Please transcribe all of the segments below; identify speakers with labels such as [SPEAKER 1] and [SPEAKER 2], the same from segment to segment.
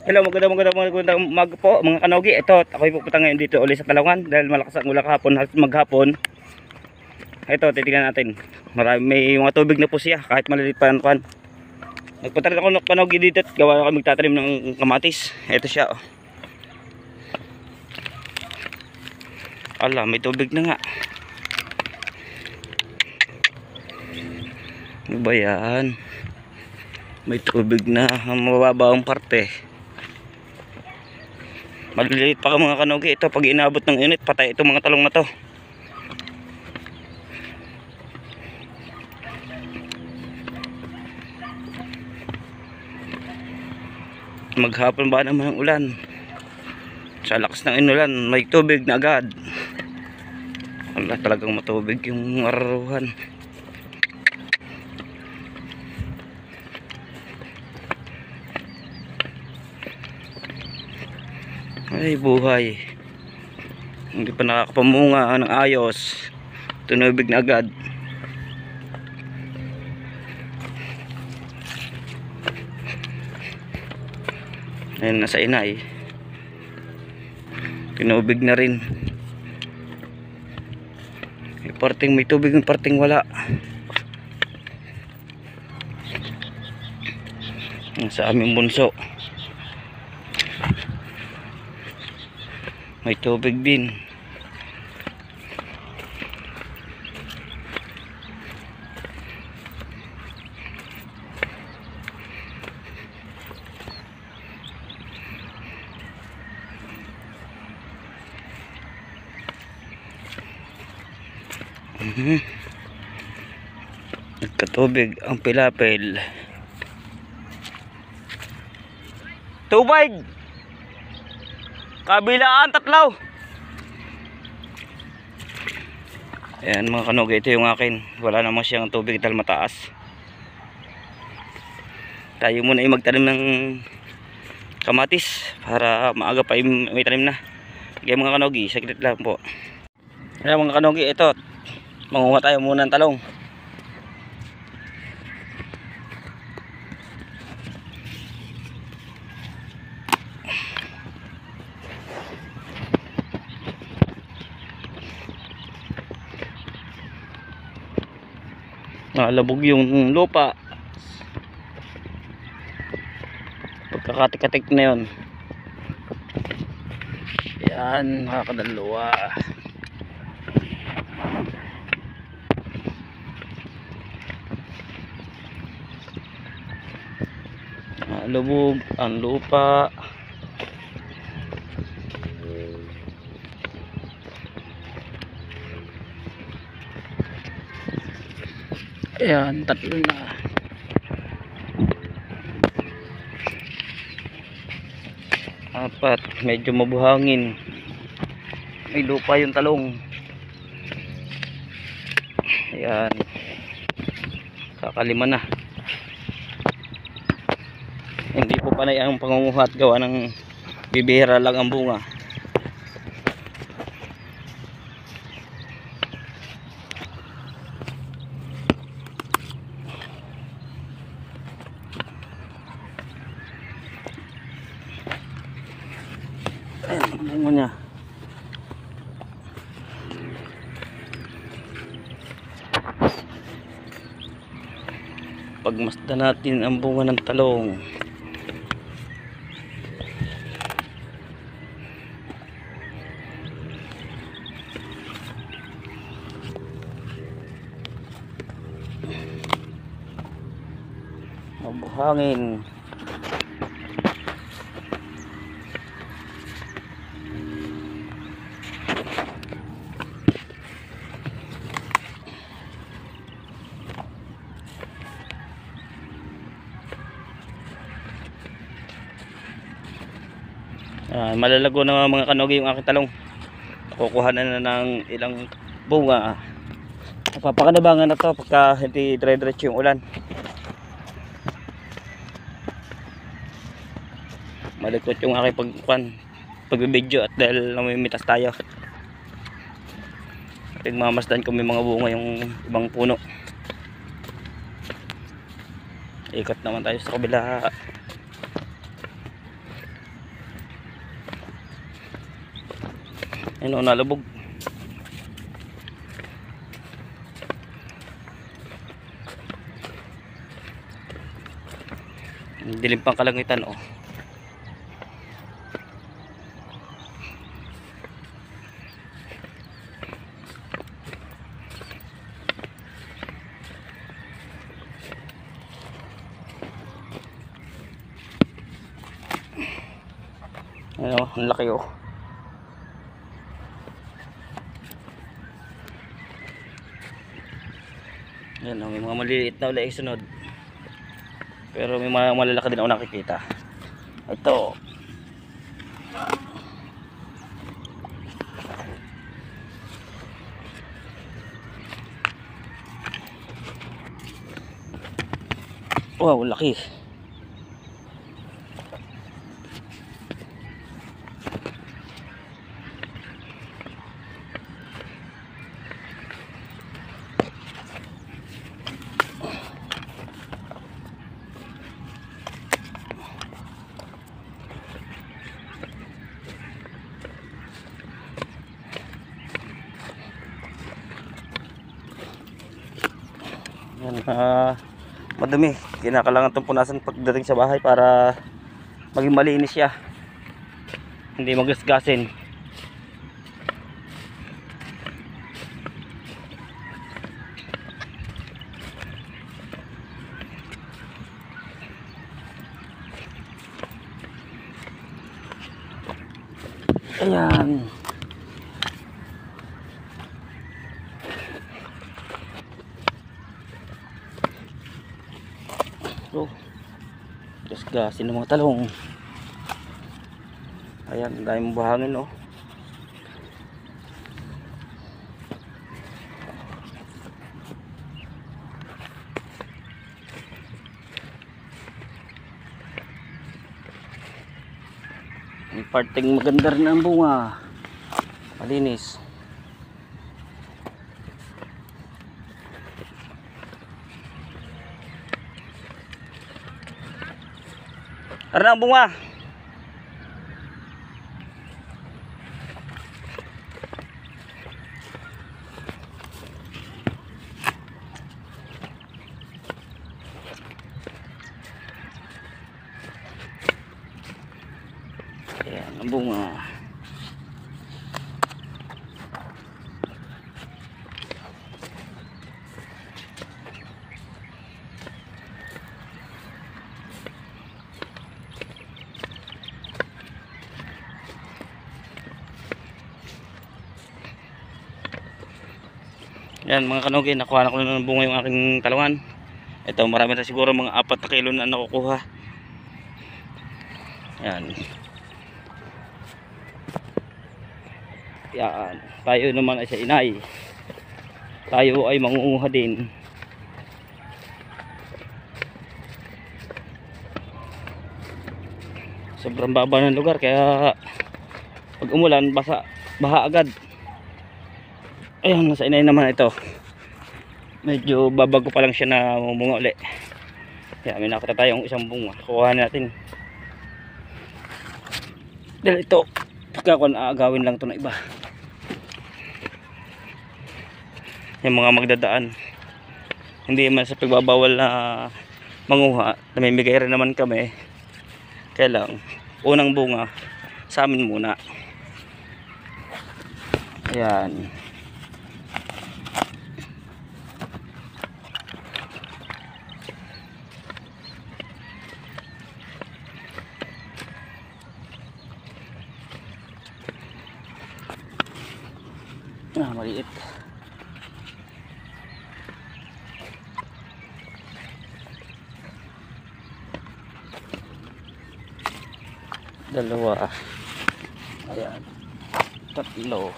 [SPEAKER 1] Hello, magandang umaga po mga kanogi. Ito, ako'y pupunta ngayon dito ulit sa Talawan dahil malakas ang ulan kahapon, maghapon. Ito, titingnan natin. May mga tubig na po siya kahit maliliit pa ang kan. Nagpunta rin ako ng kanogi dito at gawa ako magtatanim ng kamatis. Ito siya. Oh. Ala, may tubig na nga. Ano ba yan? May tubig na, mababa ang parte. Maliliit pa ka mga kanogi. Ito pag inabot ng init, patay itong mga talong na to. Maghapon ba naman ang ulan? Sa lakas ng inulan, may tubig na agad. Wala talagang matubig yung araruhan. Ay buhay. Hindi pa nakakapamunga ng ayos. Tunubig na agad. Ayun, nasa inay. Tinubig na rin. May parting may tubig, may parting wala. Sa aming bunso may tubig din. Nagkatubig ang pilapil. Tubig kabilaan tatlaw. Ayan mga kanogi, ito yung akin. Wala naman siyang tubig dahil mataas. Tayo muna ay magtanim ng kamatis para maaga pa may tanim na. Kaya mga kanogi, saglit lang po. Ayan mga kanogi, ito manguha tayo muna ng talong. Labog yung lupa. Pagkakatik-katik na yun. Yan, nakakadalawa. Labog ang lupa. Ayan, tatlo na. Apat, medyo mabuhangin. May lupa yung talong. Ayan. Kakalima na. Hindi po panay ang pangunguha at gawa ng bibihira lang ang bunga. Ayan, ang bunga niya. Pagmasdan natin ang bunga ng talong. Mabuhangin. Malalago na mga kanogi yung aking talong. Kukuha na ng ilang bunga. Napapakanabangan na to pagka hindi dire-diretso yung ulan. Malikot yung aking pagbibidyo at dahil namimitas tayo. Tigmamasdan ko may mga bunga yung ibang puno. Ikot naman tayo sa kabila. Ayun o, nalubog. Dilim pang kalangitan o. Ayun o, ang laki o. Ayan o, may mga maliliit na ulit sunod. Pero may mga malalaki din ako nakikita. Ito. Wow, laki. Yan, madumi. Kinakailangan itong punasan pagdating sa bahay para maging malinis siya. Hindi magasgasin. Ayan. So, gasgasin ng mga talong. Ayan, dahil mong buhangin oh. May parting maganda rin ang bunga. Malinis. Ano ang bunga? Ayan, ang bunga. Yan mga kanugi, nakuha na ko ng bunga yung aking talungan. Ito, marami na siguro mga 4 na kilo na nakukuha. Yan. Yan. Tayo naman ay sa inay. Tayo ay mangunguha din. Sobrang baba ng lugar kaya pag umulan baha agad. Ayan, nasa inay naman ito. Medyo babago pa lang siya na bunga uli. Kaya may nakita tayong isang bunga. Kukuha natin. Dahil ito, pagkakon aagawin lang ito na iba. Yung mga magdadaan. Hindi man sa pagbabawal na manguha. Namimigay rin naman kami. Kaya lang, unang bunga sa amin muna. Ayan. Maliit. Dalawa. Ayan. Tatlo.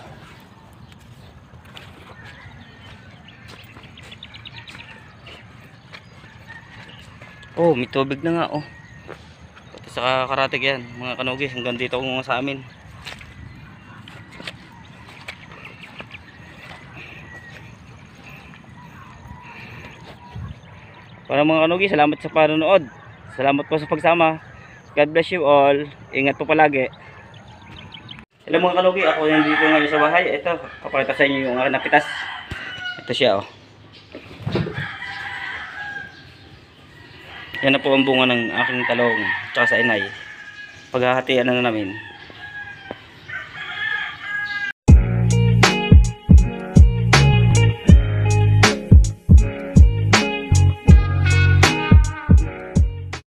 [SPEAKER 1] Oh, may tubig na nga oh. Pati sa karatig yan, mga kanugi, hanggang dito kung sa amin. Para mga kanugi, salamat sa panonood. Salamat po sa pagsama. God bless you all. Ingat po palagi. Alam mga kalugi, ako nandito ngayon sa bahay. Ito, papakita sa inyo yung aking napitas. Ito siya oh. Yan na po ang bunga ng aking talong tsaka sa inay. Paghahatian na namin.